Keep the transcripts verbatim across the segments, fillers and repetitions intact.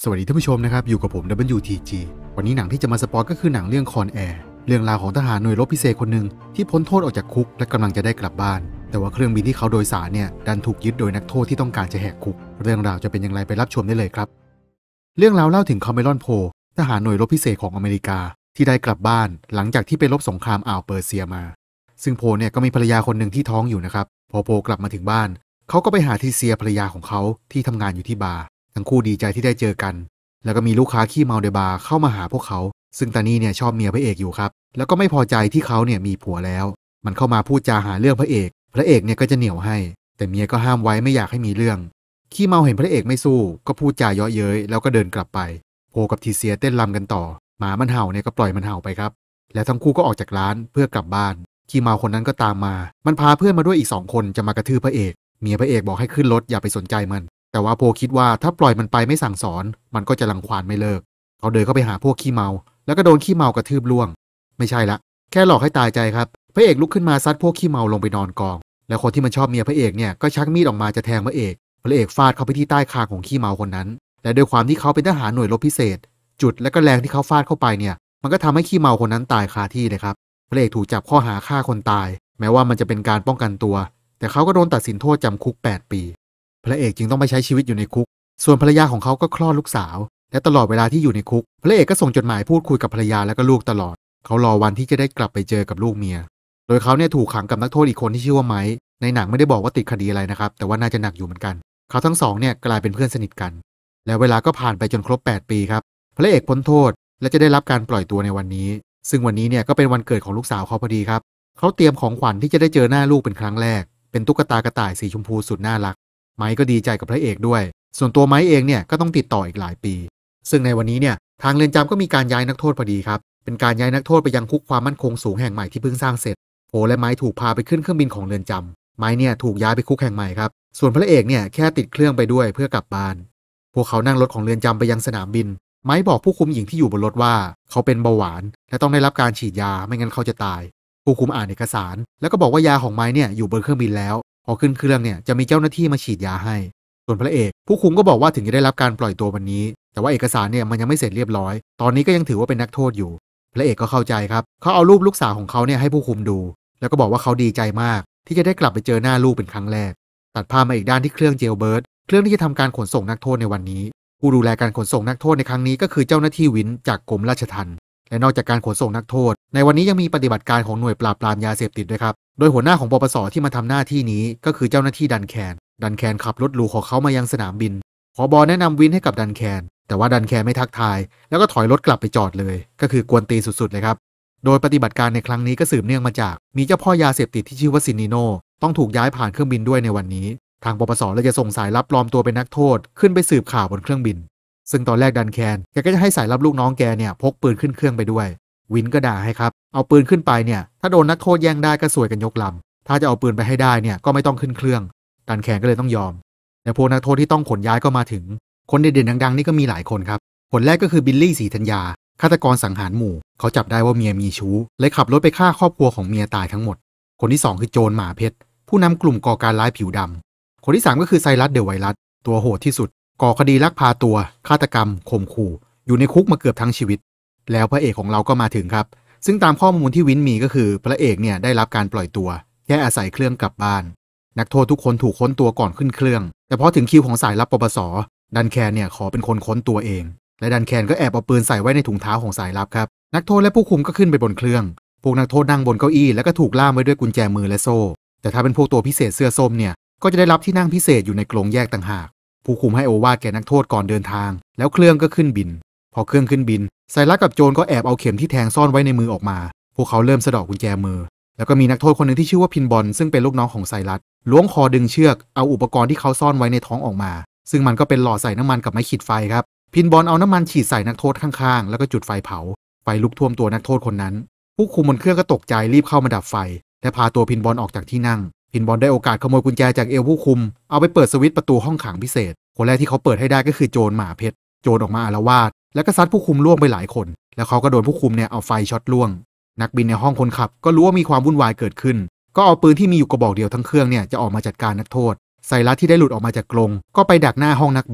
สวัสดีท่านผู้ชมนะครับอยู่กับผม ดับเบิลยู ที จี วันนี้หนังที่จะมาสปอยก็คือหนังเรื่องคอนแอร์เรื่องราวของทหารหน่วยรบพิเศษคนหนึ่งที่พ้นโทษออกจากคุกและกำลังจะได้กลับบ้านแต่ว่าเครื่องบินที่เขาโดยสารเนี่ยดันถูกยึดโดยนักโทษที่ต้องการจะแหกคุกเรื่องราวจะเป็นอย่างไรไปรับชมได้เลยครับเรื่องราวเล่าถึงคาเมรอนโพทหารหน่วยรบพิเศษของอเมริกาที่ได้กลับบ้านหลังจากที่ไปรบสงครามอ่าวเปอร์เซียมาซึ่งโพเนี่ยก็มีภรรยาคนหนึ่งที่ท้องอยู่นะครับพอโพกลับมาถึงบ้านเขาก็ไปหาทีเซียภรรยาของเขาที่ทำงานอยู่ที่บาร์ทั้งคู่ดีใจที่ได้เจอกันแล้วก็มีลูกค้าขี้เมาในบาร์เข้ามาหาพวกเขาซึ่งตานี่เนี่ยชอบเมียพระเอกอยู่ครับแล้วก็ไม่พอใจที่เขาเนี่ยมีผัวแล้วมันเข้ามาพูดจาหาเรื่องพระเอกพระเอกเนี่ยก็จะเหนี่ยวให้แต่เมียก็ห้ามไว้ไม่อยากให้มีเรื่องขี้เมาเห็นพระเอกไม่สู้ก็พูดจาเยาะเย้ยแล้วก็เดินกลับไปโพกับทีเซียเต้นรำกันต่อหมามันเห่าเนี่ยก็ปล่อยมันเห่าไปครับแล้วทั้งคู่ก็ออกจากร้านเพื่อกลับบ้านขี้เมาคนนั้นก็ตามมามันพาเพื่อนมาด้วยอีกสองคนจะมากระทืบพระเอกเมียพระเอกบอกให้ขึ้นรถอย่าไปสนใจมันแต่ว่าโพคิดว่าถ้าปล่อยมันไปไม่สั่งสอนมันก็จะรังควานไม่เลิกเขาเดินเข้าไปหาพวกขี้เมาแล้วก็โดนขี้เมากระทืบล่วงไม่ใช่ละแค่หลอกให้ตายใจครับพระเอกลุกขึ้นมาซัดพวกขี้เมาลงไปนอนกองแล้วคนที่มันชอบเมียพระเอกเนี่ยก็ชักมีดออกมาจะแทงพระเอกพระเอกฟาดเข้าไปที่ใต้คางของขี้เมาคนนั้นและด้วยความที่เขาเป็นทหารหน่วยรบพิเศษจุดและก็แรงที่เขาฟาดเข้าไปเนี่ยมันก็ทำให้ขี้เมาคนนั้นตายคาที่เลยครับพระเอกถูกจับข้อหาฆ่าคนตายแม้ว่ามันจะเป็นการป้องกันตัวแต่เขาก็โดนตัดสินโทษจำคุกแปดปีพระเอกจึงต้องไปใช้ชีวิตอยู่ในคุกส่วนภรรยาของเขาก็คลอดลูกสาวและตลอดเวลาที่อยู่ในคุกพระเอกก็ส่งจดหมายพูดคุยกับภรรยาและก็ลูกตลอดเขารอวันที่จะได้กลับไปเจอกับลูกเมียโดยเขาเนี่ยถูกขังกับนักโทษอีกคนที่ชื่อว่าไมค์ในหนังไม่ได้บอกว่าติดคดีอะไรนะครับแต่ว่าน่าจะหนักอยู่เหมือนกันเขาทั้งสองเนี่ยกลายเป็นเพื่อนสนิทกันแล้วเวลาก็ผ่านไปจนครบแปดปีครับพระเอกพ้นโทษและจะได้รับการปล่อยตัวในวันนี้ซึ่งวันนี้เนี่ยก็เป็นวันเกิดของลูกสาวเขาพอดีครับเขาเตรียมของขวัญที่จะได้เจอหน้าลูกเป็นครั้งแรกเป็นตุ๊กตากระต่ายสีชมพูสุดน่ารักไมค์ก็ดีใจกับพระเอกด้วยส่วนตัวไมค์เองเนี่ยก็ต้องติดต่ออีกหลายปีซึ่งในวันนี้เนี่ยทางเรือนจำก็มีการย้ายนักโทษพอดีครับเป็นการย้ายนักโทษไปยังคุกความมั่นคงสูงแห่งใหม่ที่เพิ่งสร้างเสร็จโพและไมค์ถูกพาไปขึ้นเครื่องบินของเรือนจำไมค์เนี่ยถูกย้ายไปคุกแห่งใหม่ครับส่วนพระเอกเนี่ยแค่ติดเครื่องไปด้วยเพื่อกลับบ้านพวกเขานั่งรถของเรือนจำไปยังสนามบินไมค์บอกผู้คุมหญิงที่อยู่บนรถว่าเขาเป็นเบาหวานและต้องได้รับการฉีดยาไม่งั้นเขาจะตายผู้คุมอ่านเอกสารแล้วก็บอกว่ายาของไมค์เนี่ยอยู่บนเครื่องบินแล้วพอขึ้นเครื่องเนี่ยจะมีเจ้าหน้าที่มาฉีดยาให้ส่วนพระเอกผู้คุมก็บอกว่าถึงจะได้รับการปล่อยตัววันนี้แต่ว่าเอกสารเนี่ยมันยังไม่เสร็จเรียบร้อยตอนนี้ก็ยังถือว่าเป็นนักโทษอยู่พระเอกก็เข้าใจครับเขาเอารูปลูกสาวของเขาเนี่ยให้ผู้คุมดูแล้วก็บอกว่าเขาดีใจมากที่จะได้กลับไปเจอหน้าลูกเป็นครั้งแรกตัดภาพมาอีกด้านที่เครื่องเจลเบิร์ดเครื่องที่จะทำการขนส่งนักโทษในวันนี้ผู้ดูแลการขนส่งนักโทษในครั้งนี้ก็คือเจ้าหน้าที่วินจากกรมราชทัณฑ์และนอกจากการขนส่งนักโทษในวันนี้ยังมีปฏิบัติการของหน่วยปราบปรามยาเสพติดด้วยครับโดยหัวหน้าของปปสที่มาทำหน้าที่นี้ก็คือเจ้าหน้าที่ดันแคนดันแคนขับรถหรูของเขามายังสนามบินผบ.แนะนำวินให้กับดันแคนแต่ว่าดันแคนไม่ทักทายแล้วก็ถอยรถกลับไปจอดเลยก็คือกวนตีสุดๆเลยครับโดยปฏิบัติการในครั้งนี้ก็สืบเนื่องมาจากมีเจ้าพ่อยาเสพติดที่ชื่อว่าซินนิโนต้องถูกย้ายผ่านเครื่องบินด้วยในวันนี้ทางปปสเลยจะส่งสายลับปลอมตัวเป็นนักโทษขึ้นไปสืบข่าวบนเครื่องบินซึ่งตอนแรกดันแคนแกก็จะให้สายลับลูกน้องแกเนี่ยพกปืนขึ้นเครื่องไปด้วยวินก็ด่าให้ครับเอาปืนขึ้นไปเนี่ยถ้าโดนนักโทษแย่งได้ก็สวยกันยกลำถ้าจะเอาปืนไปให้ได้เนี่ยก็ไม่ต้องขึ้นเครื่องดันแคนก็เลยต้องยอมและพวกนักโทษที่ต้องขนย้ายก็มาถึงคนเด่นๆดังๆนี่ก็มีหลายคนครับคนแรกก็คือบิลลี่ศรีธัญญาฆาตกรสังหารหมู่เขาจับได้ว่าเมียมีชู้เลยขับรถไปฆ่าครอบครัวของเมียตายทั้งหมดคนที่สองคือโจรหมาเพชรผู้นำกลุ่มก่อการร้ายผิวดำคนที่สามก็คือไซรัสเดอะไวรัสตัวโหดที่สุดก่อคดีลักพาตัวฆาตกรรมข่มขู่อยู่ในคุกมาเกือบทั้งชีวิตแล้วพระเอกของเราก็มาถึงครับซึ่งตามข้อมูลที่วินมีก็คือพระเอกเนี่ยได้รับการปล่อยตัวแค่อาศัยเครื่องกลับบ้านนักโทษทุกคนถูกค้นตัวก่อนขึ้นเครื่องแต่พอถึงคิวของสายลับปปสดันแคนเนี่ยขอเป็นคนค้นตัวเองและดันแคนก็แอบเอาปืนใส่ไว้ในถุงเท้าของสายลับครับนักโทษและผู้คุมก็ขึ้นไปบนเครื่องพวกนักโทษนั่งบนเก้าอี้แล้วก็ถูกล่ามไว้ด้วยกุญแจมือและโซ่แต่ถ้าเป็นพวกตัวพิเศษเสื้อส้มเนี่ยก็จะได้รับที่นั่งพิเศษอยู่ในกรงแยกต่างหากผู้คุมให้โอวาทแก่นักโทษก่อนเดินทางแล้วเครื่องก็ขึ้นบินพอเครื่องขึ้นบินไซรัสกับโจรก็แอบเอาเข็มที่แทงซ่อนไว้ในมือออกมาพวกเขาเริ่มสะดอกกุญแจมือแล้วก็มีนักโทษคนหนึ่งที่ชื่อว่าพินบอลซึ่งเป็นลูกน้องของไซรัสล้วงคอดึงเชือกเอาอุปกรณ์ที่เขาซ่อนไว้ในท้องออกมาซึ่งมันก็เป็นหลอดใส่น้ำมันกับไม้ขีดไฟครับพินบอลเอาน้ำมันฉีดใส่นักโทษข้างๆแล้วก็จุดไฟเผาไฟลุกท่วมตัวนักโทษคนนั้นผู้คุมบนเครื่องก็ตกใจรีบเข้ามาดับไฟและพาตัวพินบอลออกจากที่นั่งพินบอลได้โอกาสขโมยกุญแจจากเอวผู้คุมเอาไปเปิดสวิตช์ประตูห้องขังพิเศษคนแรกที่เขาเปิดให้ได้ก็คือโจรหมาเพชรโจรออกมาอาละวาดแล้วก็ซัดผู้คุมล่วงไปหลายคนแล้วเขาก็โดนผู้คุมเนี่ยเอาไฟช็อตล่วงนักบินในห้องคนขับก็รู้ว่ามีความวุ่นวายเกิดขึ้นก็เอาปืนที่มีอยู่กระบอกเดียวทั้งเครื่องเนี่ยจะออกมาจัดการนักโทษไซรัสที่ได้หลุดออกมาจากกรงก็ไปดักหน้าห้องนักบิน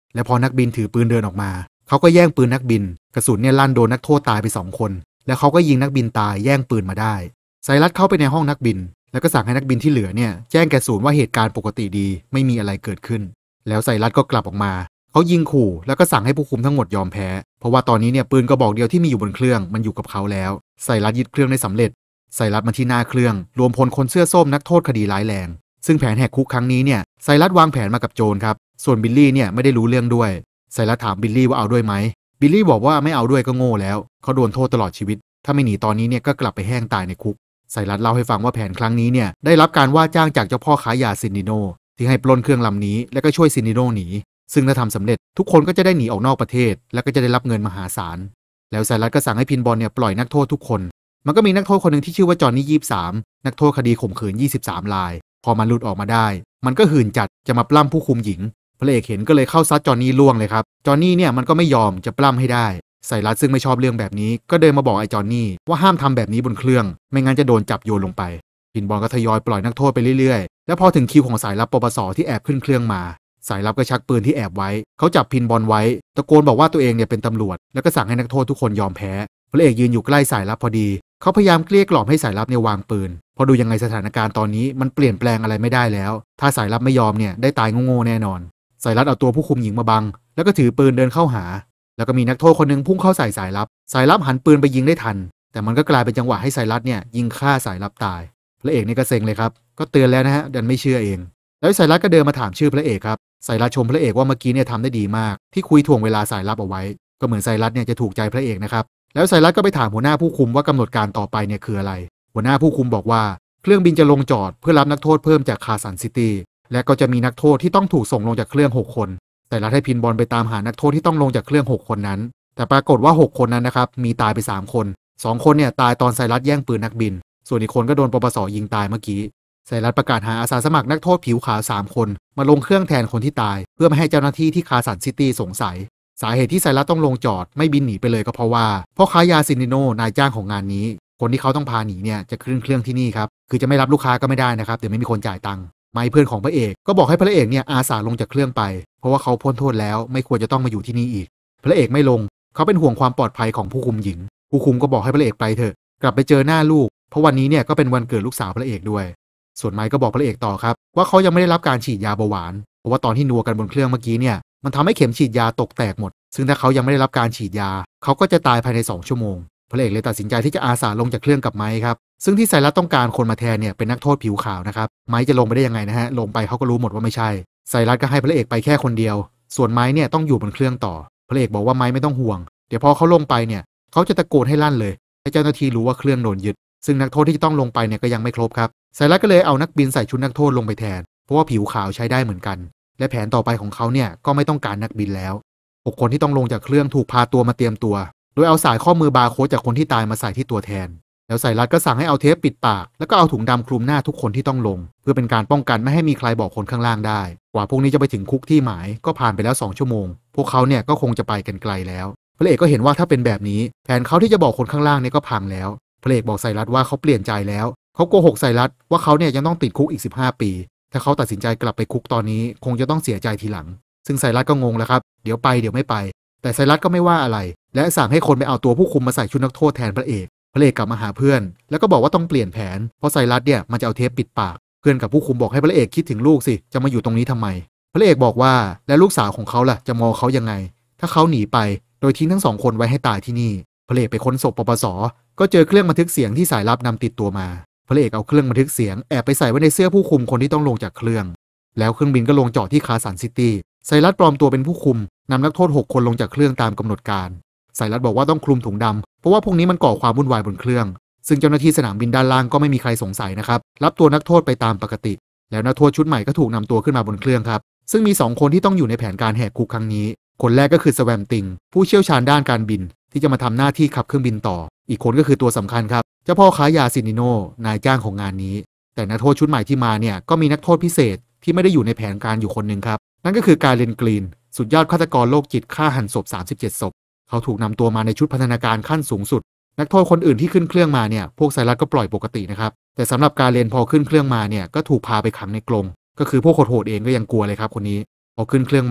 และพอนักบินถือปืนเดินออกมาเขาก็แย่งปืนนักบินกระสุนเนี่ยลั่นโดนนักโทษตายไปสองคนแล้วเขาก็ยิงนักบินตายแย่งปืนมาได้ไซรัสเข้าไปในห้องนักบินแล้วก็สั่งให้นักบินที่เหลือเนี่ยแจ้งแก่ศูนย์ว่าเหตุการณ์ปกติดีไม่มีอะไรเกิดขึ้นแล้วไซรัสก็กลับออกมาเขายิงขู่แล้วก็สั่งให้ผู้คุมทั้งหมดยอมแพ้เพราะว่าตอนนี้เนี่ยปืนกระบอกเดียวที่มีอยู่บนเครื่องมันอยู่กับเขาแล้วไซรัสยึดเครื่องได้สำเร็จไซรัสมาที่หน้าเครื่องรวมพลคนเสื้อส้มนักโทษคดีร้ายแรงซึ่งแผนแหกคุกครั้งนี้เนี่ยไซรัสวางแผนมากับโจรครับส่วนบิลลี่เนี่ยไม่ได้รู้เรื่องด้วยไซรัสถามบิลลี่ว่าเอาด้วยไหมบิลลี่บอกว่าไม่เอาด้วยก็โง่แล้วเขาโดนโทษตลอดชีวิตถ้าไม่หนีตอนนี้เนี่ยก็กลับไปแห้งตายในคุกไซรัสเล่าให้ฟังว่าแผนครั้งนี้เนี่ยได้รับการว่าจ้างจากเจ้าพ่อค้ายาซินดิโนที่ให้ปล้นเครื่องลำนี้และก็ช่วยซินดิโนหนีซึ่งถ้าทำสำเร็จทุกคนก็จะได้หนีออกนอกประเทศและก็จะได้รับเงินมหาศาลแล้วไซรัสก็สั่งให้พินบอลเนี่ยปล่อยนักโทษทุกคนมันก็มีนักโทษคนหนึ่งที่ชื่อว่าจอห์นนี่ยี่สิบสามนักโทษคดีข่มขืนยี่สิบสามรายพอมันหลุดออกมาได้มันก็หื่นจัดจะมาปล้ำผู้คุมหญิงพระเอกเห็นก็เลยเข้าซัดจอห์นนี่ล่วงเลยครับจอห์นนี่เนี่ยมันก็ไม่ยอมจะปล้ำให้ได้ไซรัสซึ่งไม่ชอบเรื่องแบบนี้ก็เดินมาบอกไอ้จอห์นนี่ว่าห้ามทำแบบนี้บนเครื่องไม่งั้นจะโดนจับโยนลงไปพินบอลก็ทยอยปล่อยนักโทษไปเรื่อยๆแล้วพอถึงคิวของสายลับปปสที่แอบขึ้นเครื่องมาสายลับก็ชักปืนที่แอบไว้เขาจับพินบอลไว้ตะโกนบอกว่าตัวเองเนี่ยเป็นตำรวจแล้วก็สั่งให้นักโทษทุกคนยอมแพ้พระเอกยืนอยู่ใกล้สายลับพอดีเขาพยายามเกลี้ยกล่อมให้สายลับเนี่ยวางปืนเพราะดูยังไงสถานการณ์ตอนนี้มันเปลี่ยนแปลงอะไรไม่ได้แล้วถ้าสายลับไม่ยอมเนี่ยได้ตายโง่ๆแน่นอนสายลับเอาตัวผู้คุมหญิงมาบังแล้วก็ถือปืนเดินเข้าหาแล้วก็มีนักโทษคนนึงพุ่งเข้าใส่สายลับสายลับหันปืนไปยิงได้ทันแต่มันก็กลายเป็นจังหวะให้สายลับเนี่ยยิงฆ่าสายลับตายพระเอกนี่ก็เซ็งเลยครับก็เตือนแล้วนะฮะดันไม่เชื่อเองแล้วสายลับก็เดินมาถามชื่อพระเอกครับสายลับชมพระเอกว่าเมื่อกี้เนี่ยทำได้ดีมากที่คุยถ่วงเวลาสายลับเอาไว้ก็เหมือนสายลับเนี่ยจะถูกใจพระเอกนะครับแล้วสายลับก็ไปถามหัวหน้าผู้คุมว่ากำหนดการต่อไปเนี่ยคืออะไรหัวหน้าผู้คุมบอกว่าเครื่องบินจะลงจอดเพื่อรับนักโทษเพิ่มจากคาสันซิตี้และก็จะมีนักโทษที่ต้องถูกส่งลงจากเครื่องหกคนสายลับให้พินบอลไปตามหานักโทษที่ต้องลงจากเครื่องหกคนนั้นแต่ปรากฏว่าหกคนนั้นนะครับมีตายไปสามคนสองคนเนี่ยตายตอนไซรัสแย่งปืนนักบินส่วนอีกคนก็โดนปปสยิงตายเมื่อกี้ไซรัสประกาศหาอาสาสมัครนักโทษผิวขาวสามคนมาลงเครื่องแทนคนที่ตายเพื่อไม่ให้เจ้าหน้าที่ที่คาสันซิตี้สงสัยสาเหตุที่ไซรัสต้องลงจอดไม่บินหนีไปเลยก็เพราะว่าพ่อค้ายาซินดิโนนายจ้างของงานนี้คนที่เขาต้องพาหนีเนี่ยจะขึ้นเครื่องที่นี่ครับคือจะไม่รับลูกค้าก็ไม่ได้นะครับเดี๋ยวไม่มีคนจ่ายตังค์ไม่เพื่อนของพระเอกก็บอกให้พระเอกเนี่ยอาสาลงจากเครื่องไปเพราะว่าเขาพ้นโทษแล้วไม่ควรจะต้องมาอยู่ที่นี่อีกพระเอกไม่ลงเขาเป็นห่วงความปลอดภัยของผู้คุมหญิงผู้คุมก็บอกให้พระเอกไปเถอะกลับไปเจอหน้าลูกเพราะวันนี้เนี่ยก็เป็นวันเกิดลูกสาวพระเอกด้วยส่วนไมค์ก็บอกพระเอกต่อครับว่าเขายังไม่ได้รับการฉีดยาเบาหวานเพราะว่าตอนที่นัวกันบนเครื่องเมื่อกี้เนี่ยมันทำให้เข็มฉีดยาตกแตกหมดซึ่งถ้าเขายังไม่ได้รับการฉีดยาเขาก็จะตายภายในสองชั่วโมงพระเอกเลยตัดสินใจที่จะอาสาลงจากเครื่องกับไมค์ครับซึ่งที่ไซรัสต้องการคนมาแทนเนี่ยเป็นนักโทษผิวขาวนะครับไมค์จะลงไปได้ยังไงนะฮะลงไปเขาก็รู้หมดว่าไม่ใช่ไซรัสก็ให้พระเอกไปแค่คนเดียวส่วนไมค์เนี่ยต้องอยู่บนเครื่องต่อพระเอกบอกว่าไมค์ไม่ต้องห่วงเดี๋ยวพอเขาลงไปเนี่ยเขาจะตะโกนให้ลั่นเลยให้เจ้าหน้าที่รู้ว่าเครื่องโดนยึดซึ่งนักโทษที่จะต้องลงไปเนี่ยก็ยังไม่ครบครับไซรัสก็เลยเอานักบินใส่ชุดนักโทษลงไปแทนเพราะว่าผิวขาวใช้ได้เหมือนกันและแผนต่อไปของเขาเนี่ยก็ไม่ต้องการนักบินแล้วหกคนที่ต้องลงจากเครื่องถูกพาตัวมาเตรียมตัวโดยเอาสายข้อมือบาร์โค้ดจากคนที่ตายมาใส่ที่ตัวแทนแล้วไซรัสก็สั่งให้เอาเทปปิดปากแล้วก็เอาถุงดำคลุมหน้าทุกคนที่ต้องลงเพื่อเป็นการป้องกันไม่ให้มีใครบอกคนข้างล่างได้กว่าพวกนี้จะไปถึงคุกที่หมายก็ผ่านไปแล้วสองชั่วโมงพวกเขาเนี่ยก็คงจะไปกันไกลแล้วพระเอกก็เห็นว่าถ้าเป็นแบบนี้แผนเขาที่จะบอกคนข้างล่างเนี่ยก็พังแล้วพระเอกบอกไซรัสว่าเขาเปลี่ยนใจแล้วเขาโกหกไซรัสว่าเขาเนี่ยยังต้องติดคุกอีกสิบห้าปีถ้าเขาตัดสินใจกลับไปคุกตอนนี้คงจะต้องเสียใจทีหลังซึ่งไซรัสก็งงแล้วครับเดี๋ยวไปเดี๋ยวไม่ไปแต่ไซรัสก็ไม่ว่าอะไรและสั่งให้คนไปเอาตัวผู้คุมมาใส่ชุดนักโทษแทนพระเอกพระเอกกลับมาหาเพื่อนแล้วก็บอกว่าต้องเปลี่ยนแผนเพราะไซรัสเนี่ยมันจะเอาเทปปิดปากเพื่อนกับผู้คุมบอกให้พระเอกคิดถึงลูกสิจะมาอยู่ตรงนี้ทำไมพระเอกบอกว่าและลูกสาวของเขาล่ะจะมองเขายังไงถ้าเขาหนีไปโดยทิ้งทั้งสองคนไว้ให้ตายที่นี่พระเอกไปค้นศพปปสก็เจอเครื่องบันทึกเสียงที่สายลับนำติดตัวมาพระเอกเอาเครื่องบันทึกเสียงแอบไปใส่ไว้ในเสื้อผู้คุมคนที่ต้องลงจากเครื่องแล้วเครื่องบินก็ลงจอดที่คาสันซิตี้ไซรัสปลอมตัวเป็นผู้คุมนำนักโทษหกคนลงจากเครื่องตามกำหนดการไซรัสบอกว่าต้องคลุมถุงดำเพราะว่าพวกนี้มันก่อความวุ่นวายบนเครื่องซึ่งเจ้าหน้าที่สนามบินด้านล่างก็ไม่มีใครสงสัยนะครับรับตัวนักโทษไปตามปกติแล้วนักโทษชุดใหม่ก็ถูกนำตัวขึ้นมาบนเครื่องครับซึ่งมีสองคนที่ต้องอยู่ในแผนการแหกคุกครั้งนี้คนแรกก็คือสแวมติงผู้เชี่ยวชาญด้านการบินที่จะมาทำหน้าที่ขับเครื่องบินต่ออีกคนก็คือตัวสำคัญครับเจ้าพ่อค้ายาซินดิโนนายจ้างของงานนี้แต่นักโทษชุดใหม่ที่มาเนี่ยก็มีนักโทษพิเศษที่ไม่ได้อยู่ในแผนการอยู่คนหนึ่งครับนั่นก็คือการเลนกรีนสุดยอดฆาตกรโรคจิตฆ่าหันศพสามสิบเจ็ดศพเขาถูกนำตัวมาในชุดพันธนาการขั้นสูงสุดนักโทษคนอื่นที่ขึ้นเครื่องมาเนี่ยพวกไซรัสก็ปล่อยปกตินะครับแต่สำหรับการเลนพอขึ้นเครื่องมาเนี่ยก็ถูกพาไปขังในกรงก็คือพวกโหดๆเองก็ยังกลัวเลยครับคนนี้พอขึ้นเครื่องมา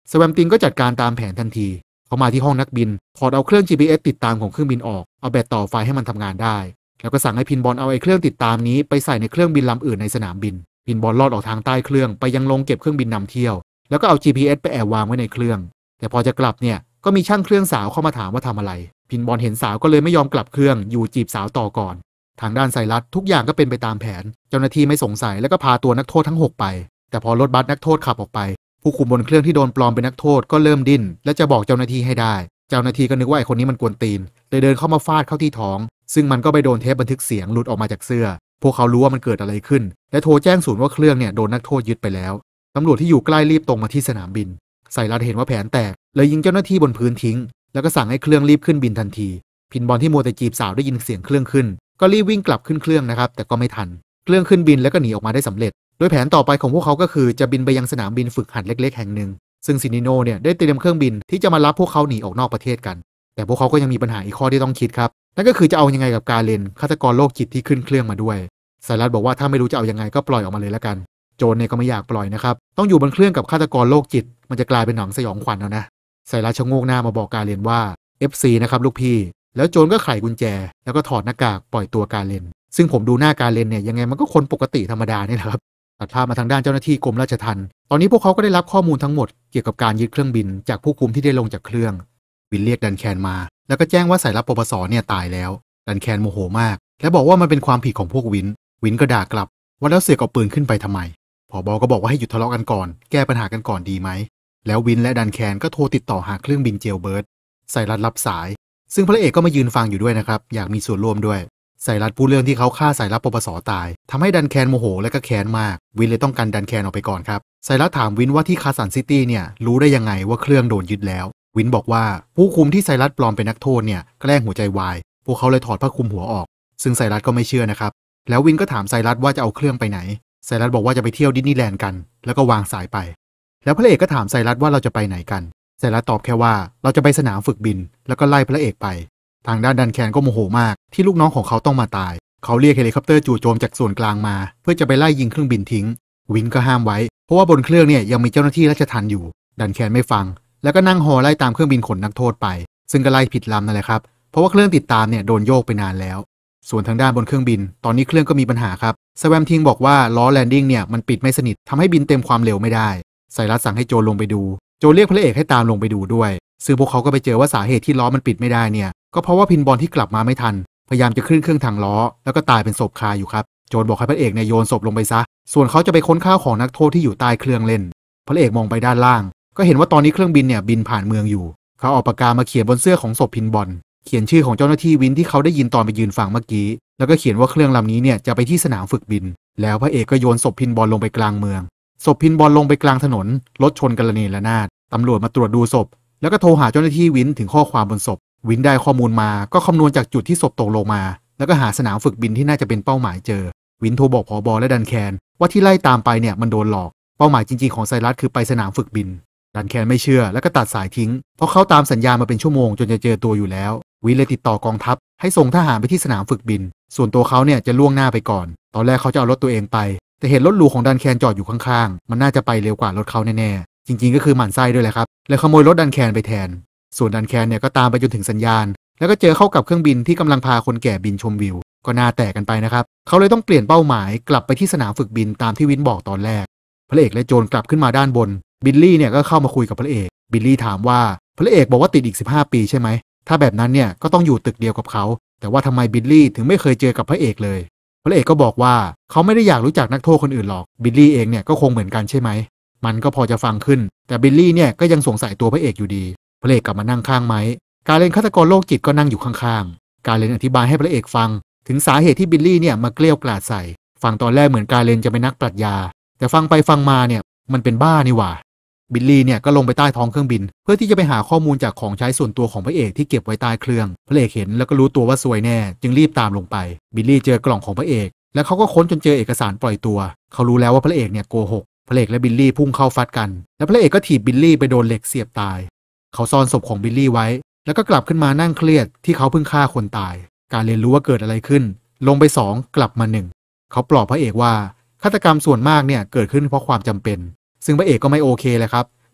สแวมติงก็จัดการตามแผนทันทีเขามาที่ห้องนักบินถอดเอาเครื่อง จี พี เอส ติดตามของเครื่องบินออกเอาแบตต่อไฟให้มันทำงานได้แล้วก็สั่งให้พินบอลเอาไอ้เครื่องติดตามนี้ไปใส่ในเครื่องบินลำอื่นในสนามบินพินบอลลอดออกทางใต้เครื่องไปยังโรงเก็บเครื่องบินนำเที่ยวแล้วก็เอา จี พี เอส ไปแอบวางไว้ในเครื่องแต่พอจะกลับเนี่ยก็มีช่างเครื่องสาวเข้ามาถามว่าทำอะไรพินบอลเห็นสาวก็เลยไม่ยอมกลับเครื่องอยู่จีบสาวต่อก่อนทางด้านไซรัสทุกอย่างก็เป็นไปตามแผนเจ้าหน้าที่ไม่สงสัยแล้วก็พาตัวนักโทษทั้งหกไปแต่พอรถบัสนักโทษขับออกไปผู้คุมบนเครื่องที่โดนปลอมเป็นนักโทษก็เริ่มดิ้นและจะบอกเจ้าหน้าที่ให้ได้เจ้าหน้าที่ก็นึกว่าไอ้คนนี้มันกวนตีนเลยเดินเข้ามาฟาดเข้าที่ท้องซึ่งมันก็ไปโดนเทปบันทึกเสียงหลุดออกมาจากเสื้อพวกเขารู้ว่ามันเกิดอะไรขึ้นและโทรแจ้งศูนย์ว่าเครื่องเนี่ยโดนนักโทษยึดไปแล้วตำรวจที่อยู่ใกล้รีบตรงมาที่สนามบินไซรัสเห็นว่าแผนแตกเลยยิงเจ้าหน้าที่บนพื้นทิ้งแล้วก็สั่งให้เครื่องรีบขึ้นบินทันทีพินบอลที่มัวแต่จีบสาวได้ยินเสียงเครื่องขึ้นก็รีบวิ่งกลับขึ้นเครื่องนะครับแต่ก็ไม่ทันเครื่องขึ้นบินแล้วก็หนีออกมาได้สำเร็จโดยแผนต่อไปของพวกเขาก็คือจะบินไปยังสนามบินฝึกหัดเล็กๆแห่งหนึ่งซึ่งซินิโนเนี่ยได้เตรียมเครื่องบินที่จะมารับพวกเขาหนีออกนอกประเทศกันแต่พวกเขาก็ยังมีปัญหาอีกข้อที่ต้องคิดครับนั่นก็คือจะเอายังไงกับกาเลนฆาตกรโรคจิตที่ขึ้นเครื่องมาด้วยไซรัสบอกว่าถ้าไม่รู้จะเอายังไงก็ปล่อยออกมาเลยละกันโจนเนี่ยก็ไม่อยากปล่อยนะครับต้องอยู่บนเครื่องกับฆาตกรโรคจิตมันจะกลายเป็นหนังสยองขวัญแล้วนะไซรัสชะโงกหน้ามาบอกกาเลนว่า เอฟ ซี นะครับลูกพี่แล้วโจนก็ไขกุญแจแล้วก็ถอดหน้ากากปล่อยตัวกาเลนซึ่งผมดูหน้ากาเลนเนี่ยยังไงมันก็คนปกติธรรมดานี่แหละครับตัดภาพมาทางด้านเจ้าหน้าที่กรมราชทัณฑ์ตอนนี้พวกเขาก็ได้รับข้อมูลทั้งหมดเกี่ยวกับการยึดเครื่องบินจากผู้คุมที่ได้ลงจากเครื่องวินเรียกดันแคนมาแล้วก็แจ้งว่าสายลับปปสเนี่ยตายแล้วดันแคนโมโหมากและบอกว่ามันเป็นความผิดของพวกวินวินก็ด่ากลับว่าแล้วเสือกเอาปืนขึ้นไปทำไมผบ.ก็บอกว่าให้หยุดทะเลาะกันก่อนแก้ปัญหากันก่อนดีไหมแล้ววินและดันแคนก็โทรติดต่อหาเครื่องบินเจลเบิร์ดไซรัสรับสายซึ่งพระเอกก็มายืนฟังอยู่ด้วยนะครับอยากมีส่วนร่วมด้วยไซรัสพูดเรื่องที่เขาฆ่าสายลับปปสตายทำให้ดันแคนโมโหและก็แค้นมากวินเลยต้องกันดันแคนออกไปก่อนครับไซรัสถามวินว่าที่คาสันซิตี้เนี่ยรู้ได้ยังไงว่าเครื่องโดนยึดแล้ววินบอกว่าผู้คุมที่ไซรัสปลอมเป็นนักโทษเนี่ยแกล้งหัวใจวายพวกเขาเลยถอดผ้าคลุมหัวออกซึ่งไซรัสก็ไม่เชื่อนะครับแล้ววินก็ถามไซรัสว่าจะเอาเครื่องไปไหนไซรัสบอกว่าจะไปเที่ยวดิสนีย์แลนด์กันแล้วก็วางสายไปแล้วพระเอกก็ถามไซรัสว่าเราจะไปไหนกันไซรัสตอบแค่ว่าเราจะไปสนามฝึกบินแล้วก็ไล่พระเอกไปทางด้านดันแคนก็โมโหมากที่ลูกน้องของเขาต้องมาตายเขาเรียกเฮลิคอปเตอร์จู่โจมจากส่วนกลางมาเพื่อจะไปไล่ยิงเครื่องบินทิ้งวินก็ห้ามไว้เพราะว่าบนเครื่องเนี่ยยังมีเจ้าหน้าที่ราชทัณฑ์อยู่ดันแคนไม่ฟังแล้วก็นั่งฮอไล่ตามเครื่องบินขนนักโทษไปซึ่งก็ไล่ผิดลำนั่นแหละครับเพราะว่าเครื่องติดตามเนี่ยโดนโยกไปนานแล้วส่วนทางด้านบนเครื่องบินตอนนี้เครื่องก็มีปัญหาครับสแวมทิงบอกว่าล้อแลนดิ้งเนี่ยมันปิดไม่สนิททำให้บินเต็มความเร็วไม่ได้ไซรัสสั่งให้โจลงไปดูโจเรียกพระเอกให้ตามลงไปดูด้วยซึ่งพวกเขาก็ไปเจอว่าสาเหตุที่ล้อมันปิดไม่ได้เนี่ยก็เพราะว่าพินบอลที่กลับมาไม่ทันพยายามจะขึ้นเครื่องทางล้อแล้วก็ตายเป็นศพคาอยู่ครับโจนบอกให้พระเอกเนี่ยโยนศพลงไปซะส่วนเขาจะไปค้นข้าวของนักโทษที่อยู่ใต้เครื่องเล่นพระเอกมองไปด้านล่างก็เห็นว่าตอนนี้เครื่องบินเนี่ยบินผ่านเมืองอยู่เขาเอาปากกามาเขียนบนเสื้อของศพพินบอลเขียนชื่อของเจ้าหน้าที่วินที่เขาได้ยินตอนไปยืนฟังเมื่อกี้แล้วก็เขียนว่าเครื่องลำนี้เนี่ยจะไปที่สนามฝึกบินแล้วพระเอกก็โยนศพพินบอลลงไปกลางเมืองศพพินบอลลงไปกลางถนนรถชนกันระเนระนาดตำรวจมาตรวจดูศพแล้วก็โทรหาเจ้าหน้าที่วินถึงข้อความบนศพวินได้ข้อมูลมาก็คำนวณจากจุดที่ศพตกลงมาแล้วก็หาสนามฝึกบินที่น่าจะเป็นเป้าหมายเจอวินโทรบอกผบ.และดันแคนว่าที่ไล่ตามไปเนี่ยมันโดนหลอกเป้าหมายจริงๆของไซรัสคือไปสนามฝึกบินดันแคนไม่เชื่อแล้วก็ตัดสายทิ้งเพราะเขาตามสัญญามาเป็นชั่วโมงจนจะเจอตัวอยู่แล้ววินเลยติดต่อกองทัพให้ส่งทหารไปที่สนามฝึกบินส่วนตัวเขาเนี่ยจะล่วงหน้าไปก่อนตอนแรกเขาจะเอารถตัวเองไปแต่เห็นรถหรูของดันแคนจอดอยู่ข้างๆมันน่าจะไปเร็วกว่ารถเขาแน่ๆจริงๆก็คือหมั่นไส้ด้วยแหละครับเลยขโมยรถดันแคนไปแทนส่วนดันแคนเนี่ยก็ตามไปจนถึงสัญญาณแล้วก็เจอเข้ากับเครื่องบินที่กำลังพาคนแก่บินชมวิวก็น่าแตกกันไปนะครับเขาเลยต้องเปลี่ยนเป้าหมายกลับไปที่สนามฝึกบินตามที่วินบอกตอนแรกพระเอกและโจนกลับขึ้นมาด้านบนบิลลี่เนี่ยก็เข้ามาคุยกับพระเอกบิลลี่ถามว่าพระเอกบอกว่าติดอีกสิบห้าปีใช่ไหมถ้าแบบนั้นเนี่ยก็ต้องอยู่ตึกเดียวกับเขาแต่ว่าทำไมบิลลี่ถึงไม่เคยเจอกับพระเอกเลยพระเอกก็บอกว่าเขาไม่ได้อยากรู้จักนักโทษคนอื่นหรอกบิลลี่เองเนี่ยก็คงเหมือนกันใช่ไหมมันก็พอจะฟังขึ้นแต่บิลลี่เนี่ยก็ยังสงสัยตัวพระเอกอยู่ดีพระเอกกลับมานั่งข้างไม้การเล่นฆาตกรโรคจิตก็นั่งอยู่ข้างๆการเล่นอธิบายให้พระเอกฟังถึงสาเหตุที่บิลลี่เนี่ยมาเกลี้ยกล่อมใส่ฟังตอนแรกเหมือนการเล่นจะเป็นนักปรัชญาแต่ฟังไปฟังมาเนี่ยมันเป็นบ้านี่หว่าบิลลี่เนี่ยก็ลงไปใต้ท้องเครื่องบินเพื่อที่จะไปหาข้อมูลจากของใช้ส่วนตัวของพระเอกที่เก็บไว้ใต้เครื่องพระเอกเห็นแล้วก็รู้ตัวว่าซวยแน่จึงรีบตามลงไปบิลลี่เจอกล่องของพระเอกแล้วเขาก็ค้นจนเจอเอกสารปล่อยตัวเขารู้แล้วว่าพระเอกเนี่ยโกหกพระเอกและบิลลี่พุ่งเข้าฟัดกันแล้วพระเอกก็ถีบบิลลี่ไปโดนเหล็กเสียบตายเขาซ่อนศพของบิลลี่ไว้แล้วก็กลับขึ้นมานั่งเครียดที่เขาเพิ่งฆ่าคนตายการเรียนรู้ว่าเกิดอะไรขึ้นลงไปสองกลับมาหนึ่งเขาปลอบพระเอกว่าฆาตกรรมส่วนมากเนี่ยเกิดขึ้นเพราะความจำเป็นซึ่งพระเอกก็ไม่โอเคเลยครับ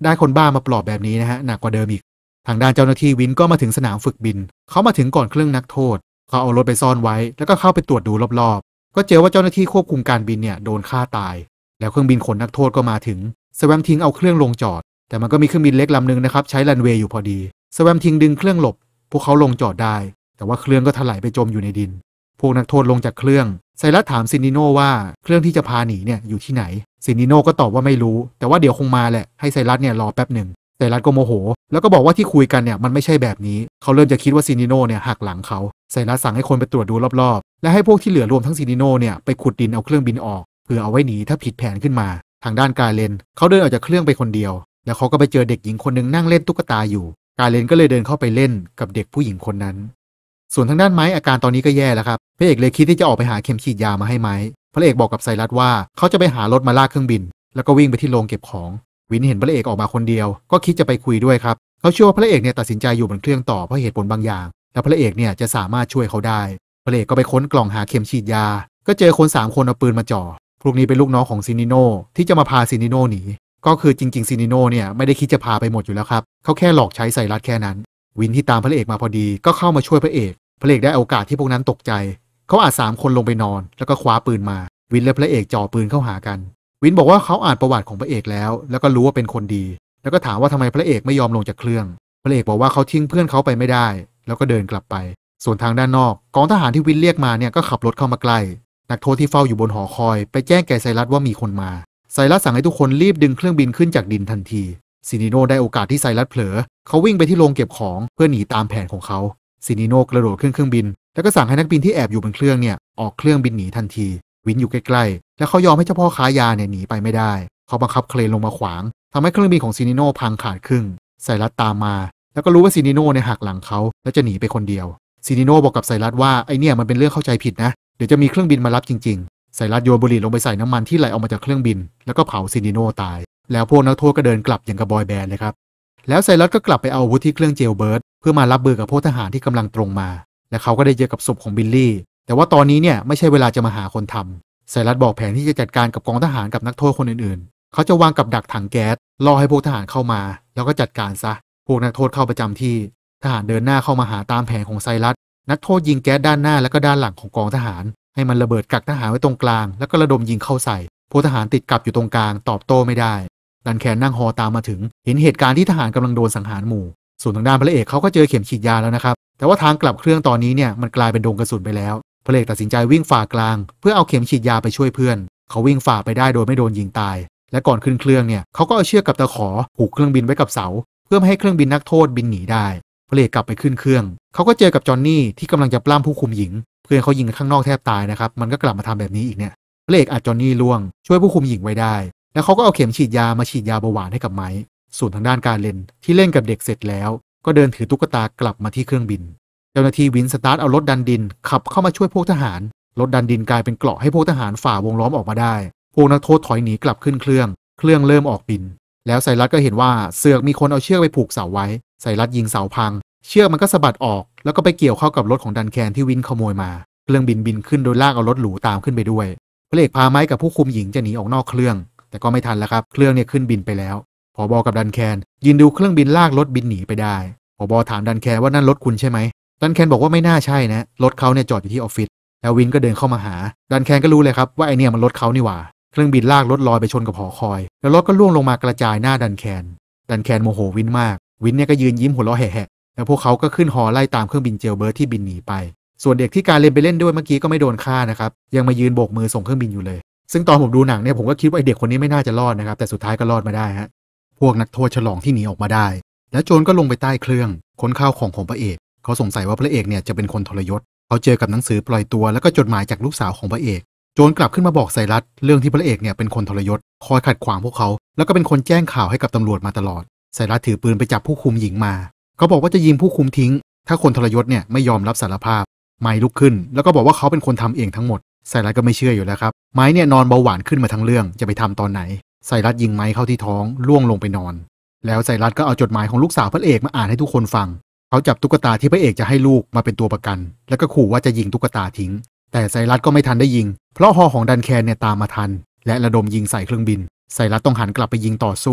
ได้คนบ้ามาปลอบแบบนี้นะฮะหนักกว่าเดิมอีกทางด้านเจ้าหน้าที่วินก็มาถึงสนามฝึกบินเขามาถึงก่อนเครื่องนักโทษเขาเอารถไปซ่อนไว้แล้วก็เข้าไปตรวจดูรอบๆก็เจอว่าเจ้าหน้าที่ควบคุมการบินเนี่ยโดนฆ่าตายแล้วเครื่องบินขนนักโทษก็มาถึงสแวมทิงเอาเครื่องลงจอดแต่มันก็มีเครื่องบินเล็กลำนึงนะครับใช้รันเวย์อยู่พอดีสแวมทิงดึงเครื่องหลบพวกเขาลงจอดได้แต่ว่าเครื่องก็ถลายไปจมอยู่ในดินพวกนักโทษลงจากเครื่องไซรัสถามซินดิโนว่าเครื่องที่จะพาหนีเนี่ยอยู่ที่ไหนซินดิโนก็ตอบว่าไม่รู้แต่ว่าเดี๋ยวคงมาแหละให้ไซรัสเนี่ยรอแป๊บหนึ่งไซรัสก็โมโหแล้วก็บอกว่าที่คุยกันเนี่ยมันไม่ใช่แบบนี้เขาเริ่มจะคิดว่าซินดิโนเนี่ยหักหลังเขาไซรัสสั่งให้คนไปตรวจดูรอบๆและให้พวกที่เหลือรวมทั้งซินดิโนเนี่ยไปขุดดินเอาเครื่องบินออกเพื่อเอาไว้หนีถ้าผิดแผนขึ้นมาทางด้านกาเลนเขาเดินออกจากเครื่องไปคนเดียวแล้วเขาก็ไปเจอเด็กหญิงคนนึงนั่งเล่นตุ๊กตาอยู่กาเลนก็เลยเดินเข้าไปเล่นกับเด็กผู้หญิงคนนั้นส่วนทางด้านไม้อาการตอนนี้ก็แย่แล้วครับพระเอกเลยคิดที่จะออกไปหาเข็มฉีดยามาให้ไม้พระเอกบอกกับไซรัสว่าเขาจะไปหารถมาลากเครื่องบินแล้วก็วิ่งไปที่โรงเก็บของวินเห็นพระเอกออกมาคนเดียวก็คิดจะไปคุยด้วยครับเขาเชื่อว่าพระเอกเนี่ยตัดสินใจอยู่บนเครื่องต่อเพราะเหตุผลบางอย่างแล้วพระเอกเนี่ยจะสามารถช่วยเขาได้พระเอกก็ไปค้นกล่องหาเข็มฉีดยาก็เจอคนสามคนเอาปืนมาจ่อพวกนี้เป็นลูกน้องของซินดิโนที่จะมาพาซินดิโนหนีก็คือจริงๆซินดิโนเนี่ยไม่ได้คิดจะพาไปหมดอยู่แล้วครับเขาแค่หลอกใช้ไซรัสแค่นั้นวินที่ตามพระเอกมาพอดีก็เข้ามาช่วยพระเอกพระเอกได้โอกาสที่พวกนั้นตกใจเขาอาจสามคนลงไปนอนแล้วก็คว้าปืนมาวินและพระเอกจ่อปืนเข้าหากันวินบอกว่าเขาอ่านประวัติของพระเอกแล้วแล้วก็รู้ว่าเป็นคนดีแล้วก็ถามว่าทำไมพระเอกไม่ยอมลงจากเครื่องพระเอกบอกว่าเขาทิ้งเพื่อนเขาไปไม่ได้แล้วก็เดินกลับไปส่วนทางด้านนอกกองทหารที่วินเรียกมาเนี่ยก็ขับรถเข้ามาใกล้นักโทษที่เฝ้าอยู่บนหอคอยไปแจ้งแก่ไซรัสว่ามีคนมาไซรัสสั่งให้ทุกคนรีบดึงเครื่องบินขึ้นจากดินทันทีซินิโนได้โอกาสที่ไซรัสเผลอเขาวิ่งไปที่โรงเก็บของเพื่อหนีตามแผนของเขาซินิโนกระโดดขึ้นเครื่องบินแล้วก็สั่งให้นักบินที่แอบอยู่บนเครื่องเนี่ยออกเครื่องบินหนีทันทีวินอยู่ใกล้ๆและเขายอมให้เจ้าพ่อค้ายาเนี่ยหนีไปไม่ได้เขาบังคับเครนลงมาขวางทำให้เครื่องบินของซินิโนพังขาดครึ่งไซรัสตามมาแล้วก็รู้ว่าซินิโนเนี่ยหักหลังเขาแล้วจะหนีไปคนเดียวซินิโนบอกกับไซรัสว่าไอเนี่ยมันเป็นเรื่องเข้าใจผิดนะเดี๋ยวจะมีเครื่องบินมารับจริงๆไซรัสโยนบุหรี่ลงไปใส่น้ำมันที่ไหลออกมาจากเครื่องบินแล้วก็เผาซินิโนตายแล้วพวกนักโทษก็เดินกลับอย่างกับบอยแบนด์เลยครับแล้วไซรัสก็กลับไปเอาอาวุธที่เครื่องเจลเบิร์ดเพื่อมารับมือกับพวกทหารที่กำลังตรงมาและเขาก็ได้เจอกับศพของบิลลี่แต่ว่าตอนนี้เนี่ยไม่ใช่เวลาจะมาหาคนทำไซรัสบอกแผนที่จะจัดการกับกองทหารกับนักโทษคนอื่นๆเขาจะวางกับดักถังแก๊สรอให้พวกทหารเข้ามาแล้วก็จัดการซะพวกนักโทษเข้าประจำที่ทหารเดินหน้าเข้ามาหาตามแผนของไซรัสนักโทษยิงแก๊สด้านหน้าและก็ด้านหลังของกองทหารให้มันระเบิดกักทหารไว้ตรงกลางแล้วก็ระดมยิงเข้าใส่พวกทหารติดกับอยู่ตรงกลางตอบโต้ไม่ได้ดันแคนนั่งฮอตามมาถึงเห็นเหตุการณ์ที่ทหารกำลังโดนสังหารหมู่ส่วนทางด้านพระเอกเขาก็เจอเข็มฉีดยาแล้วนะครับแต่ว่าทางกลับเครื่องตอนนี้เนี่ยมันกลายเป็นดงกระสุนไปแล้วพระเอกตัดสินใจวิ่งฝ่ากลางเพื่อเอาเข็มฉีดยาไปช่วยเพื่อนเขาวิ่งฝ่าไปได้โดยไม่โดนยิงตายและก่อนขึ้นเครื่องเนี่ยเขาก็เอาเชือกกับตะขอผูกเครื่องบินไว้กับเสาเพื่อไม่ให้เครื่องบินนักโทษบินหนีได้พระเอกกลับไปขึ้นเครื่องเขาก็เจอกับจอห์นนี่ที่กำลังจะปล้ำผู้คุมหญิงเพื่อนเขายิงกันข้างนอกแทบตายนะครับมันก็กลับมาทำแบบนี้อีกเนี่ยพระเอกอัดจอห์นนี่ล่วงช่วยผู้คุมหญิงไว้ได้แล้วเขาก็เอาเข็มฉีดยามาฉีดยาเบาหวานให้กับไม้ส่วนทางด้านการเลนที่เล่นกับเด็กเสร็จแล้วก็เดินถือตุ๊กตากลับมาที่เครื่องบินเจ้าหน้าที่วินสตาร์ทเอารถดันดินขับเข้ามาช่วยพวกทหารรถดันดินกลายเป็นเกราะให้พวกทหารฝ่าวงล้อมออกมาได้พวกนักโทษถอยหนีกลับขึ้นเครื่องเครื่องเริ่มออกบินแล้วไซรัสก็เห็นว่าเสือกมีคนเอาเชือกไปผูกเสาไว้ไซรัสยิงเสาพังเชือกมันก็สะบัดออกแล้วก็ไปเกี่ยวเข้ากับรถของดันแคนที่วินขโมยมาเครื่องบินบินขึ้นโดยลากเอารถหรูตามขึ้นไปด้วยพระเอกพาไม้กับผู้คุมหญิงจะหนีออกนอกเครื่องแต่ก็ไม่ทันแล้วครับเครื่องเนี่ยขึ้นบินไปแล้วผบ.กับดันแคนยืนดูเครื่องบินลากรถบินหนีไปได้ผบ.ถามดันแคนว่านั่นรถคุณใช่ไหมดันแคนบอกว่าไม่น่าใช่นะรถเขาเนี่ยจอดอยู่ที่ออฟฟิศแล้ววินก็เดินเข้ามาหาดันแคนก็รู้เลยครับว่าไอเนี่ยมันรถเขานี่หว่าเครื่องบินลากรถลอยไปชนกับหอคอยแล้วรถก็ล่วงลงมากระจายหน้าดันแคนดันแคนโมโหวินมากวินเนี่ยก็ยืนยิ้มหัวเราะแหะๆแล้วพวกเขาก็ขึ้นหอไล่ตามเครื่องบินเจลเบิร์ดที่บินหนีไปส่วนเด็กที่การเล่นไปเล่นด้วยเมื่อกี้ก็ไม่โดนฆ่านะครับยังมายืนโบกมือส่งเครื่องบินอยู่เลยซึ่งตอนผมดูหนังเนี่ยผมก็คิดว่าไอเด็กคนนี้ไม่น่าจะรอดนะครับแต่สุดท้ายก็รอดมาได้ฮะพวกนักโทษฉลองที่หนีออกมาได้แล้วโจรก็ลงไปใต้เครื่องค้นข้าวของของพระเอกเขาสงสัยว่าพระเอกเนี่ยจะเป็นคนทรยศเขาเจอกับหนังสือปล่อยตัวแล้วก็จดหมายจากลูกสาวของพระเอกโจรกลับขึ้นมาบอกไซรัสเรื่องที่พระเอกเนี่ยเป็นคนทรยศคอยขัดขวางพวกเขาแล้วก็เป็นคนแจ้งข่าวให้กับตำรวจมาตลอดไซรัสถือปืนไปจับผู้คุมหญิงมาเขาบอกว่าจะยิงผู้คุมทิ้งถ้าคนทรยศเนี่ยไม่ยอมรับสารภาพไม้ลุกขึ้นแล้วก็บอกว่าเขาเป็นคนทำเองทั้งหมดไซรัสก็ไม่เชื่ออยู่แล้วครับไม้เนี่ยนอนเบาหวานขึ้นมาทั้งเรื่องจะไปทำตอนไหนไซรัสยิงไม้เข้าที่ท้องล่วงลงไปนอนแล้วไซรัสก็เอาจดหมายของลูกสาวพระเอกมาอ่านให้ทุกคนฟังเขาจับตุ๊กตาที่พระเอกจะให้ลูกมาเป็นตัวประกันแล้วก็ขู่ว่าจะยิงตุ๊กตาทิ้งแต่ไซรัสก็ไม่ทันได้ยิงเพราะฮอของดันแคนเนี่ยตามมาทันและระดมยิงใส่เครื่องบินไซรัสต้องหันกลับไปยิงต่อสู้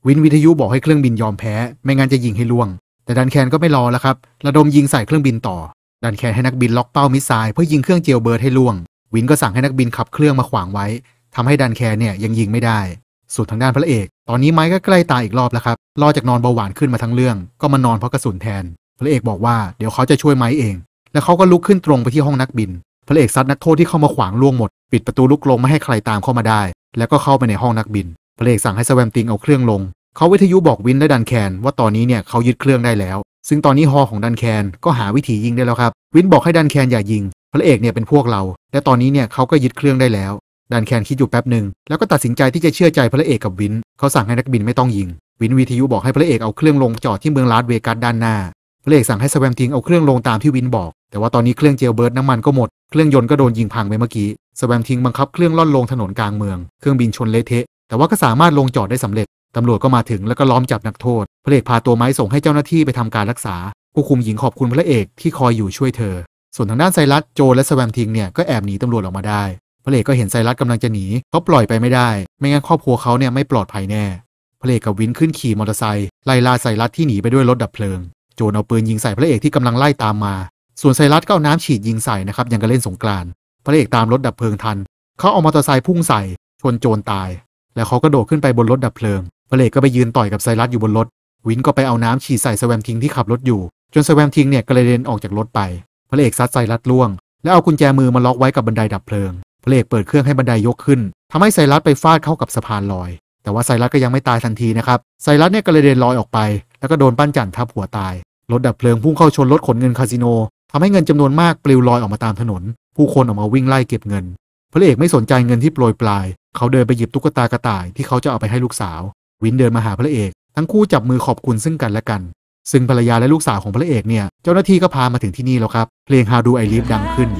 วินวิทยุบอกให้เครื่องบินยอมแพ้ไม่งั้นจะยิงให้ล่วงแต่ดันแคนก็ไม่รอแล้วครับระดมยิงใส่เครื่องบินต่อดันแคนให้นักบินล็อกเป้ามิสไซล์เพื่อยิงเครื่องเจลเบิร์ดให้ล่วงวินก็สั่งให้นักบินขับเครื่องมาขวางไว้ทำให้ดันแคนเนี่ยยังยิงไม่ได้ส่วนทางด้านพระเอกตอนนี้ไมค์ก็ใกล้ตายอีกรอบแล้วครับรอจากนอนเบาหวานขึ้นมาทั้งเรื่องก็มานอนเพราะกระสุนแทนพระเอกบอกว่าเดี๋ยวเขาจะช่วยไมค์เองแล้วเขาก็ลุกขึ้นตรงไปที่ห้องนักบินพระเอกซัดนักโทษที่เข้ามาขวางล่วงหมดปิดประตูลุกลงไม่ให้ใครตามเข้ามาได้แล้วก็เข้าไปในห้องนักบินพระเอกสั่งให้สแวมติงเอาเครื่องลงเขาวิทยุบอกวินและดันแคนว่าตอนนี้เนี่ยเขายึดเครื่องได้แล้วซึ่งตอนนี้ฮอของดันแคนก็หาวิธียิงได้แล้วครับวินบอกให้ดันแคนอย่ายิงพระเอกเนี่ยเป็นพวกเราและตอนนี้เนี่ยเขาก็ยึดเครื่องได้แล้วดันแคนคิดอยู่แป๊บหนึ่งแล้วก็ตัดสินใจที่จะเชื่อใจพระเอกกับวินเขาสั่งให้นักบินไม่ต้องยิงวินวิทยุบอกให้พระเอกเอาเครื่องลงจอดที่เมืองลาสเวกัสด้านหน้าพระเอกสั่งให้สแวมติงเอาเครื่องลงตามที่วินบอกแต่ว่าตอนนี้เครื่องเจลเบิร์ดน้ำมันก็หมดเครื่องยนต์ก็โดนยิงพังไปเมื่อกี้สแวมติงบังคับเครื่องล่อนลงถนนกลางเมืองเครื่องบินชนเละเทะแต่ว่าก็สามารถลงจอดได้สำเร็จตำรวจก็มาถึงแล้วก็ล้อมจับนักโทษพระเอกพาตัวไม้ส่งให้เจ้าหน้าที่ไปทำการรักษาผู้คุมหญิงขอบคุณพระเอกที่คอยอยู่ช่วยเธอส่วนทางด้านไซรัสโจและสแวมติงเนี่ยก็แอบหนีตำรวจออกมาได้พระเอกก็เห็นไซรัสกำลังจะหนีเขาปล่อยไปไม่ได้ไม่งั้นครอบครัวเขาเนี่ยไม่ปลอดภัยแน่พระเอกกับวินขึ้นขี่มอเตอร์ไซค์ไล่ล่าไซรัสที่หนีไปด้วยรถดับเพลิงโจเอาปืนยิงใส่พระเอกที่กำลังไล่ตามมาส่วนไซรัสก็เอาน้ำฉีดยิงใส่นะครับยังกับเล่นสงกรานต์พระเอกตามรถดับเพลิงทันเขาเอามอเตอร์ไซค์พุ่งใส่ชนโจรตายแล้วเขาก็โดดขึ้นไปบนรถดับเพลิงพระเอกก็ไปยืนต่อยกับไซรัสอยู่บนรถวินก็ไปเอาน้ำฉีดใส่สแวมติงที่ขับรถอยู่จนสแวมติงเนี่ยกระเด็นออกจากรถไปพระเอกซัดไซรัสล่วงแล้วเอากุญแจมือมาล็อกไว้กับบันไดดับเพลิงพระเอกเปิดเครื่องให้บันไดยกขึ้นทำให้ไซรัสไปฟาดเข้ากับสะพานลอยแต่ว่าไซรัสก็ยังไม่ตายทันทีนะครับไซรัสเนี่ยกระเด็นลอยออกไปแล้วก็โดนปั้นจั่นทับหัวตายรถดับเพลิงพุ่งเข้าชนรถขนเงินคาสิโนทำให้เงินจำนวนมากปลิวลอยออกมาตามถนนผู้คนออกมาวิ่งไล่เก็บเงินพระเอกไม่สนใจเงินที่โปรยปลายเขาเดินไปหยิบตุ๊กตากระต่ายที่เขาจะเอาไปให้ลูกสาววินเดินมาหาพระเอกทั้งคู่จับมือขอบคุณซึ่งกันและกันซึ่งภรรยาและลูกสาวของพระเอกเนี่ยเจ้าหน้าที่ก็พามาถึงที่นี่แล้วครับเพลง How Do I Live ดังขึ้น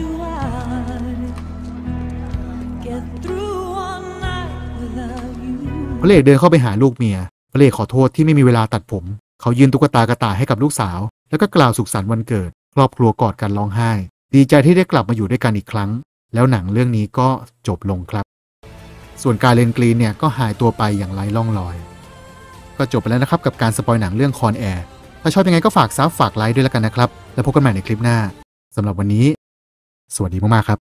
พระเอกเดินเข้าไปหาลูกเมียพระเอกขอโทษที่ไม่มีเวลาตัดผมเขายื่นตุ๊กตากระต่ายให้กับลูกสาวแล้วก็กล่าวสุขสันต์วันเกิดครอบครัวกอดกันร้องไห้ดีใจที่ได้กลับมาอยู่ด้วยกันอีกครั้งแล้วหนังเรื่องนี้ก็จบลงครับส่วนการเลนกรีนเนี่ยก็หายตัวไปอย่างไร้ร่องรอยก็จบไปแล้วนะครับกับการสปอยหนังเรื่องคอนแอร์ถ้าชอบยังไงก็ฝากซับฝากไลค์ด้วยแล้วกันนะครับแล้วพบกันใหม่ในคลิปหน้าสำหรับวันนี้สวัสดีมากๆครับ